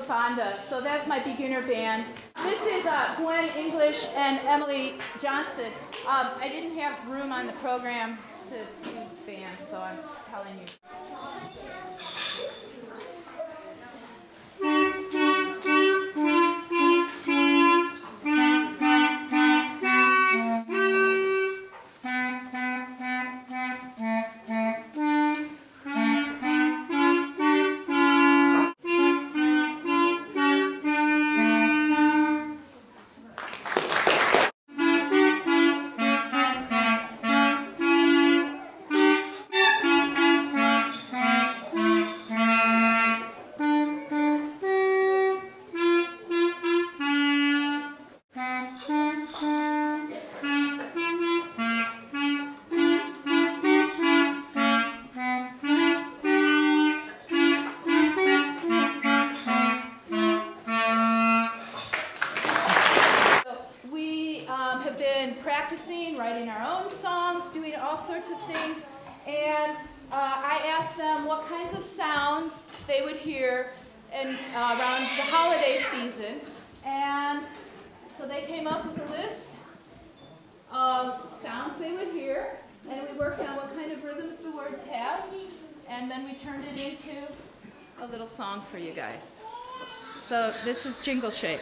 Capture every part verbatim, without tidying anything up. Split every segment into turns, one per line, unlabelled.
Fonda. So that's my beginner band. This is uh, Gwen English and Emily Johnson. Um, I didn't have room on the program to do bands, so I'm telling you. Practicing, writing our own songs, doing all sorts of things, and uh, I asked them what kinds of sounds they would hear in, uh, around the holiday season, and so they came up with a list of sounds they would hear, and we worked on what kind of rhythms the words have, and then we turned it into a little song for you guys. So this is Jingle Shake.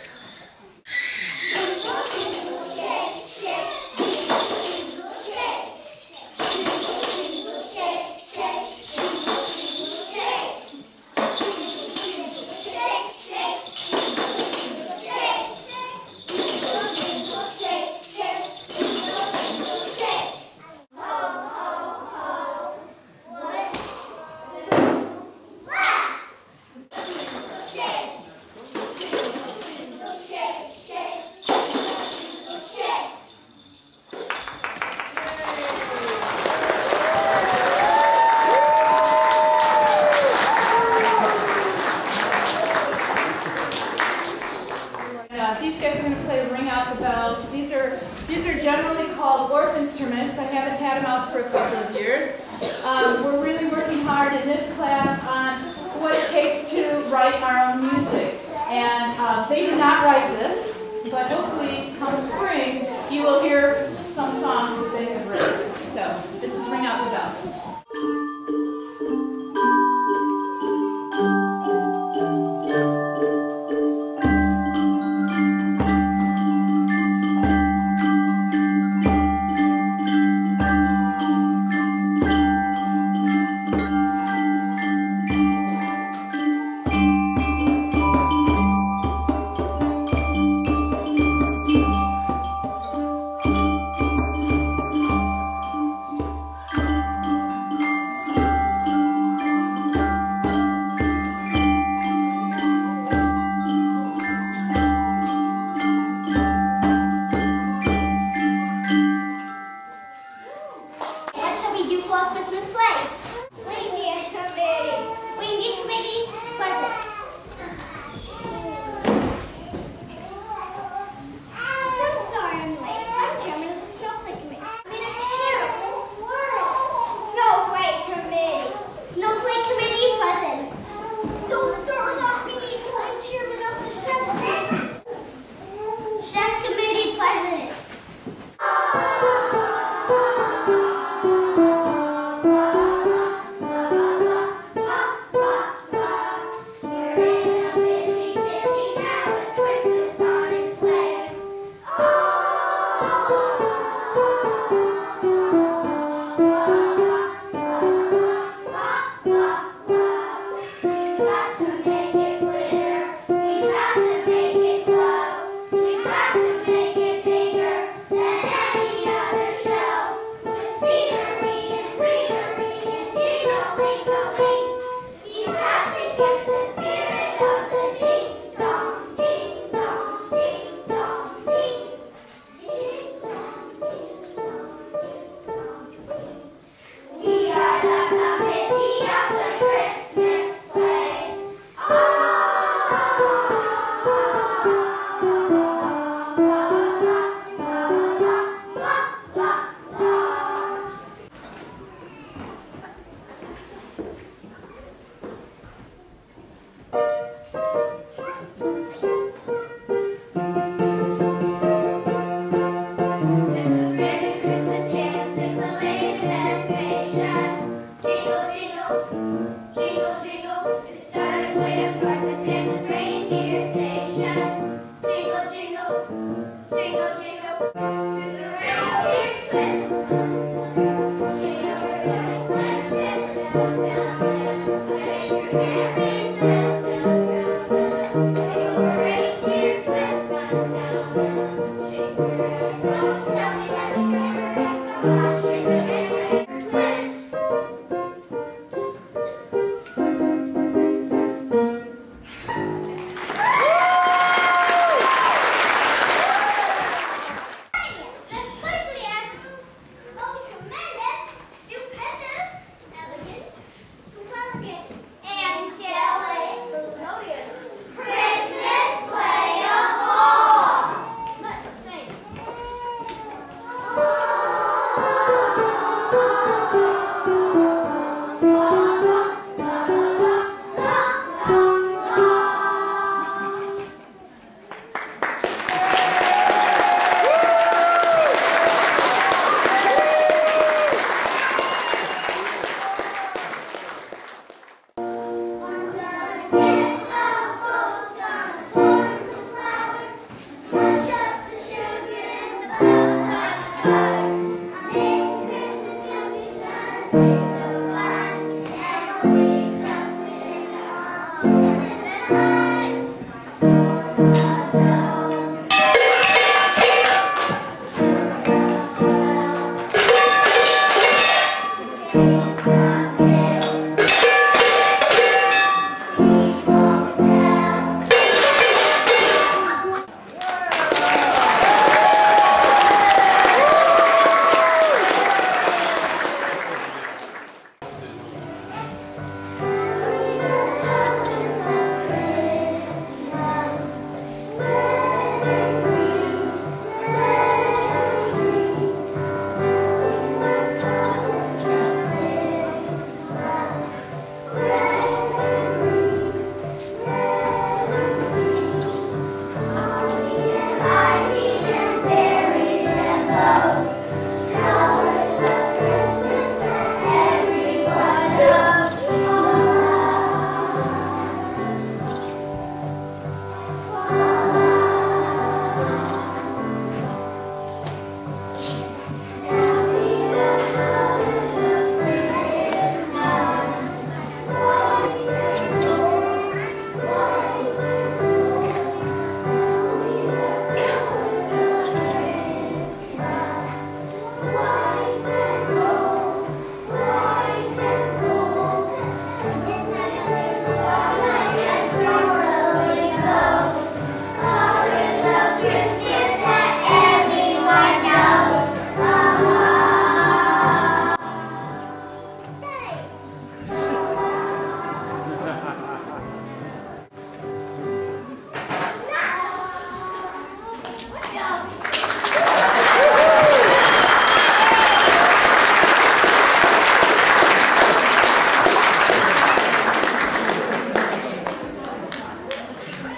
These are, these are generally called Orff instruments. I haven't had them out for a couple of years. Um, we're really working hard in this class on what it takes to write our own music. And um, they did not write this, but hopefully come spring you will hear some songs that they have written. So this is Ring Out the Bells.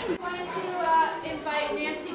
I'm going to uh, invite Nancy